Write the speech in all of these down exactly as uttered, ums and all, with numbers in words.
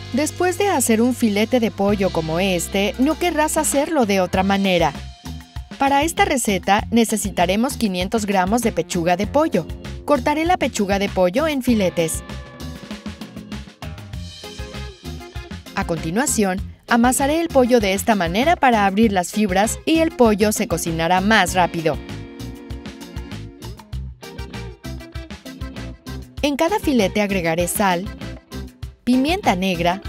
Después de hacer un filete de pollo como este, no querrás hacerlo de otra manera. Para esta receta necesitaremos quinientos gramos de pechuga de pollo. Cortaré la pechuga de pollo en filetes. A continuación, amasaré el pollo de esta manera para abrir las fibras y el pollo se cocinará más rápido. En cada filete agregaré sal, pimienta negra,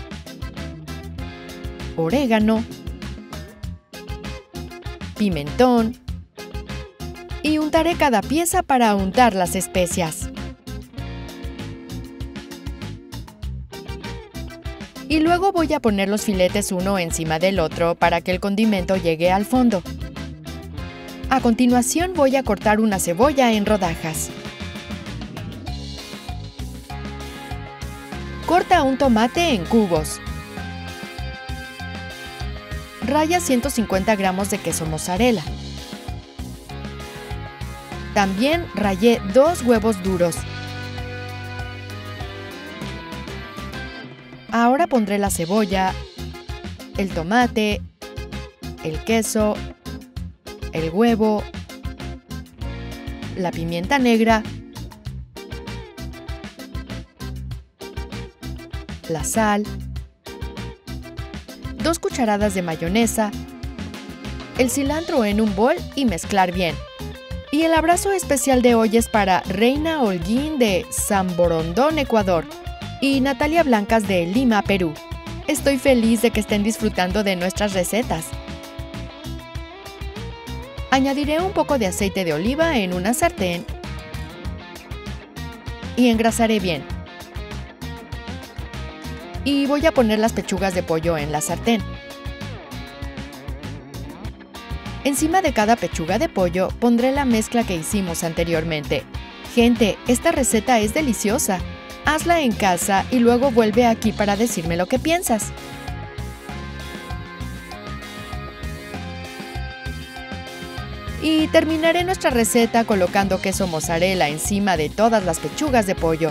orégano, pimentón y untaré cada pieza para untar las especias. Y luego voy a poner los filetes uno encima del otro para que el condimento llegue al fondo. A continuación voy a cortar una cebolla en rodajas. Corta un tomate en cubos. Raya ciento cincuenta gramos de queso mozzarella. También rayé dos huevos duros. Ahora pondré la cebolla, el tomate, el queso, el huevo, la pimienta negra, la sal, dos cucharadas de mayonesa, el cilantro en un bol y mezclar bien. Y el abrazo especial de hoy es para Reina Holguín de San Borondón, Ecuador, y Natalia Blancas de Lima, Perú. Estoy feliz de que estén disfrutando de nuestras recetas. Añadiré un poco de aceite de oliva en una sartén y engrasaré bien. Y voy a poner las pechugas de pollo en la sartén. Encima de cada pechuga de pollo pondré la mezcla que hicimos anteriormente. Gente, esta receta es deliciosa. Hazla en casa y luego vuelve aquí para decirme lo que piensas. Y terminaré nuestra receta colocando queso mozzarella encima de todas las pechugas de pollo.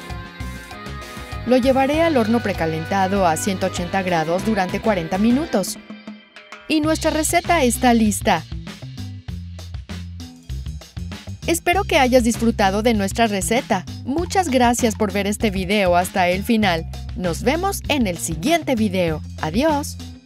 Lo llevaré al horno precalentado a ciento ochenta grados durante cuarenta minutos. Y nuestra receta está lista. Espero que hayas disfrutado de nuestra receta. Muchas gracias por ver este video hasta el final. Nos vemos en el siguiente video. Adiós.